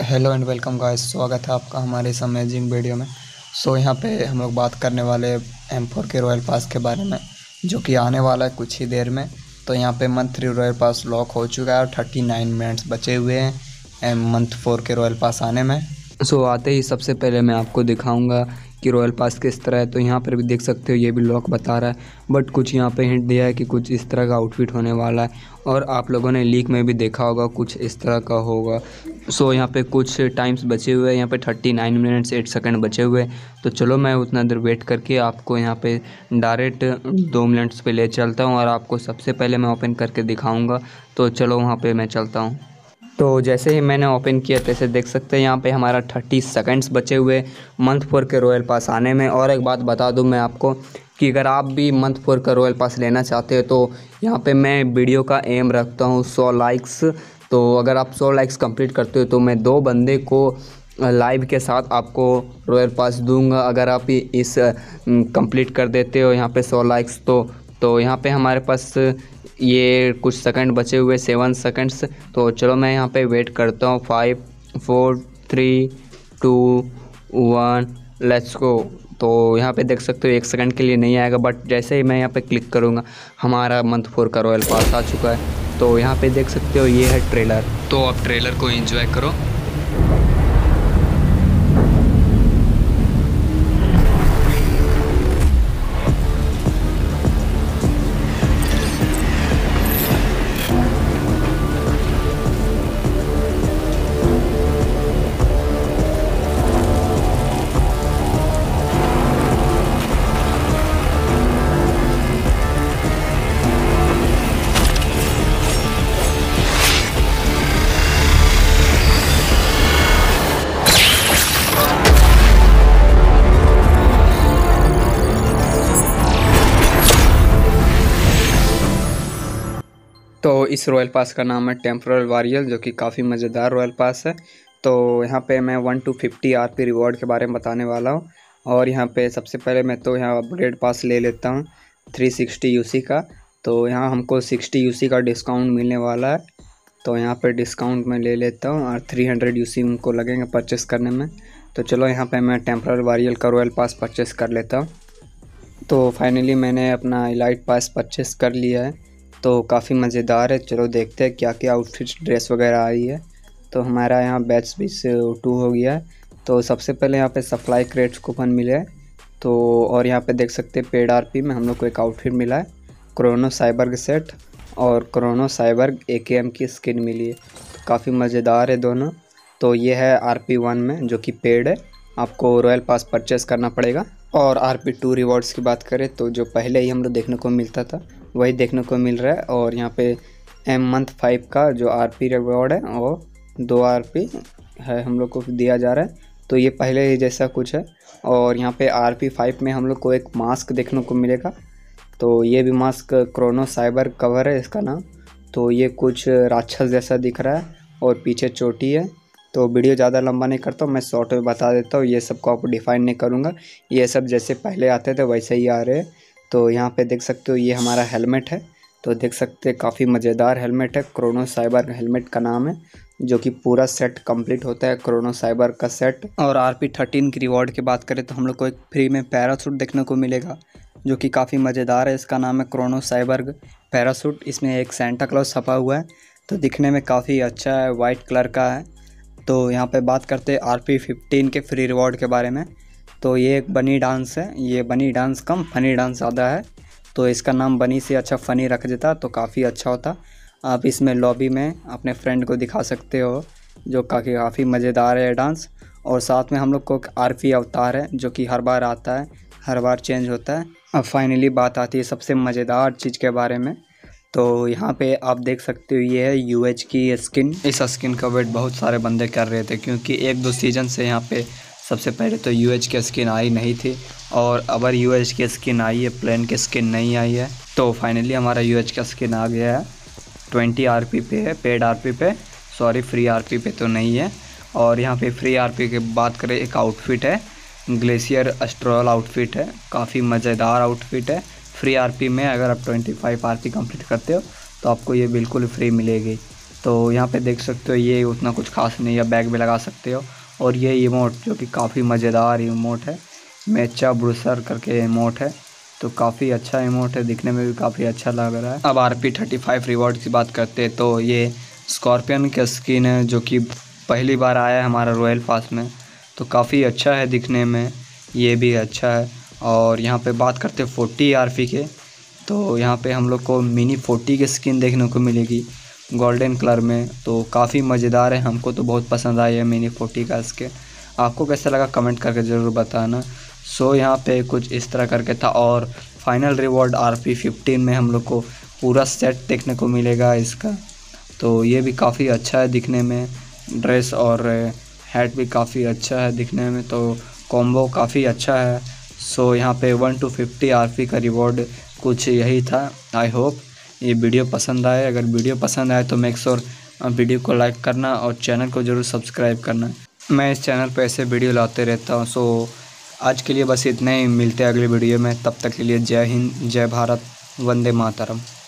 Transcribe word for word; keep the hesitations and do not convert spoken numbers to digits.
Hello and welcome guys, स्वागत है आपका हमारे इस अमेजिंग वीडियो में। सो so, यहाँ पे हम लोग बात करने वाले एम फोर के रॉयल पास के बारे में, जो कि आने वाला है कुछ ही देर में। तो यहाँ पे month three royal pass lock हो चुका है और थर्टी नाइन मिनट्स बचे हुए हैं मंथ फोर के रॉयल पास आने में। सो so, आते ही सबसे पहले मैं आपको दिखाऊंगा कि रॉयल पास किस तरह है। तो यहाँ पर भी देख सकते हो, ये भी लॉक बता रहा है, बट कुछ यहाँ पे हिंट दिया है कि कुछ इस तरह का आउटफिट होने वाला है। और आप लोगों ने लीक में भी देखा होगा, कुछ इस तरह का होगा। सो so, यहाँ पे कुछ टाइम्स बचे हुए हैं, यहाँ पे thirty nine minutes eight second बचे हुए हैं। तो चलो मैं उतना देर वेट करके आपको यहाँ पे डायरेक्ट दो मिनट्स पे ले चलता हूँ और आपको सबसे पहले मैं ओपन करके दिखाऊंगा। तो चलो वहाँ पे मैं चलता हूँ। तो जैसे ही मैंने ओपन किया तैसे देख सकते हैं यहाँ पे हमारा थर्टी सेकंड्स बचे हुए मंथ फोर के रॉयल पास आने में। और एक बात बता दूँ मैं आपको कि अगर आप भी मंथ फोर का रॉयल पास लेना चाहते हो तो यहाँ पे मैं वीडियो का एम रखता हूँ सौ लाइक्स। तो अगर आप सौ लाइक्स कंप्लीट करते हो तो मैं दो बंदे को लाइव के साथ आपको रॉयल पास दूंगा। अगर आप इस कंप्लीट कर देते हो यहाँ पे सौ लाइक्स तो तो यहाँ पे हमारे पास ये कुछ सेकंड बचे हुए, सेवन सेकंड्स। तो चलो मैं यहाँ पे वेट करता हूँ। Five four three two one let's go. तो यहाँ पे देख सकते हो एक सेकंड के लिए नहीं आएगा, बट जैसे ही मैं यहाँ पे क्लिक करूँगा हमारा मंथ फोर का रॉयल पास आ चुका है। तो यहाँ पे देख सकते हो ये है ट्रेलर। तो आप ट्रेलर को एंजॉय करो। तो इस रॉयल पास का नाम है टेम्पोरल वॉरियर, जो कि काफ़ी मज़ेदार रॉयल पास है। तो यहाँ पे मैं one two fifty R P reward के बारे में बताने वाला हूँ। और यहाँ पे सबसे पहले मैं तो यहाँ अपग्रेड पास ले लेता हूँ थ्री सिक्सटी यू सी का। तो यहाँ हमको सिक्सटी यू सी का डिस्काउंट मिलने वाला है। तो यहाँ पे डिस्काउंट मैं ले लेता हूँ और थ्री हंड्रेड यू सी उनको लगेंगे परचेस करने में। तो चलो यहाँ पर मैं टेम्पोरल वॉरियर का रॉयल पास परचेस कर लेता हूँ। तो फाइनली मैंने अपना इलाइट पास परचेस कर लिया है। तो काफ़ी मज़ेदार है। चलो देखते हैं क्या क्या आउटफिट ड्रेस वगैरह आई है। तो हमारा यहाँ बैच भी से टू हो गया है। तो सबसे पहले यहाँ पे सप्लाई क्रेट्स कूपन मिले हैं। तो और यहाँ पे देख सकते हैं पेड आरपी में हम लोग को एक आउटफिट मिला है, क्रोनो साइबर्ग सेट और chrono cyborg A K M की स्किन मिली है। तो काफ़ी मज़ेदार है दोनों। तो ये है आर पी वन में, जो कि पेड है, आपको रॉयल पास परचेस करना पड़ेगा। और आर पी टू रिवॉर्ड्स की बात करें तो जो पहले ही हम लोग देखने को मिलता था वही देखने को मिल रहा है। और यहाँ पे एम मंथ फाइव का जो आरपी रिवॉर्ड है वो दो आरपी है हम लोग को दिया जा रहा है। तो ये पहले ही जैसा कुछ है। और यहाँ पे आरपी फाइव में हम लोग को एक मास्क देखने को मिलेगा। तो ये भी मास्क क्रोनो साइबर कवर है इसका नाम। तो ये कुछ राक्षस जैसा दिख रहा है और पीछे चोटी है। तो वीडियो ज़्यादा लंबा नहीं करता हूँ, मैं शॉर्ट में बता देता हूँ। ये सब को आपको डिफाइन नहीं करूँगा, ये सब जैसे पहले आते थे वैसे ही आ रहे हैं। तो यहाँ पे देख सकते हो ये हमारा हेलमेट है। तो देख सकते हैं काफ़ी मज़ेदार हेलमेट है, क्रोनो साइबर हेलमेट का नाम है, जो कि पूरा सेट कंप्लीट होता है क्रोनो साइबर का सेट। और आर पी थर्टीन की रिवॉर्ड की बात करें तो हम लोग को एक फ्री में पैरासूट देखने को मिलेगा, जो कि काफ़ी मज़ेदार है। इसका नाम है क्रोनो साइबर्ग पैरासूट। इसमें एक सेंटा क्लॉज छपा हुआ है। तो दिखने में काफ़ी अच्छा है, वाइट कलर का है। तो यहाँ पे बात करते हैं आर पी फिफ्टीन के फ्री रिवॉर्ड के बारे में। तो ये एक बनी डांस है, ये बनी डांस कम फनी डांस ज़्यादा है। तो इसका नाम बनी से अच्छा फ़नी रख देता तो काफ़ी अच्छा होता। आप इसमें लॉबी में अपने फ्रेंड को दिखा सकते हो, जो काफ़ी काफ़ी मज़ेदार है डांस। और साथ में हम लोग को एक आर पी अवतार है, जो कि हर बार आता है, हर बार चेंज होता है। अब फाइनली बात आती है सबसे मज़ेदार चीज़ के बारे में। तो यहाँ पे आप देख सकते हो ये है यू एच की स्किन। इस स्किन का वेट बहुत सारे बंदे कर रहे थे, क्योंकि एक दो सीज़न से यहाँ पे सबसे पहले तो यू एच की स्किन आई नहीं थी। और अगर यू एच की स्किन आई है, प्लेन की स्किन नहीं आई है। तो फाइनली हमारा यू एच का स्किन आ गया है। ट्वेंटी आर पी पे है, पेड आर पी पे, सॉरी फ्री आर पी पे तो नहीं है। और यहाँ पे फ्री आर पी की बात करें, एक आउटफिट है, ग्लेशियर एस्ट्रोल आउटफिट है, काफ़ी मज़ेदार आउटफिट है। फ्री आर पी में अगर आप twenty five R P complete करते हो तो आपको ये बिल्कुल फ्री मिलेगी। तो यहाँ पे देख सकते हो ये उतना कुछ खास नहीं है, बैग में लगा सकते हो। और ये इमोट जो कि काफ़ी मज़ेदार इमोट है, मेचा ब्रूसर करके इमोट है, तो काफ़ी अच्छा इमोट है, दिखने में भी काफ़ी अच्छा लग रहा है। अब R P thirty five reward की बात करते हैं तो ये स्कॉर्पियन का स्किन है जो कि पहली बार आया है हमारा रॉयल पास में, तो काफ़ी अच्छा है दिखने में, ये भी अच्छा है। और यहाँ पे बात करते हैं फोर्टी आर पी के, तो यहाँ पे हम लोग को मिनी फोर्टी की स्किन देखने को मिलेगी गोल्डन कलर में, तो काफ़ी मज़ेदार है, हमको तो बहुत पसंद आई है मिनी फोर्टी का स्किन। आपको कैसा लगा कमेंट करके ज़रूर बताना। सो यहाँ पे कुछ इस तरह करके था। और final reward R P fifteen में हम लोग को पूरा सेट देखने को मिलेगा इसका, तो ये भी काफ़ी अच्छा है दिखने में, ड्रेस और हैट भी काफ़ी अच्छा है दिखने में, तो कॉम्बो काफ़ी अच्छा है। सो यहाँ पे one two fifty R P का रिवॉर्ड कुछ यही था। आई होप ये वीडियो पसंद आए, अगर वीडियो पसंद आए तो मेक श्योर वीडियो को लाइक करना और चैनल को ज़रूर सब्सक्राइब करना। मैं इस चैनल पे ऐसे वीडियो लाते रहता हूँ। सो आज के लिए बस इतना ही, मिलते हैं अगले वीडियो में, तब तक के लिए जय हिंद, जय भारत, वंदे मातरम।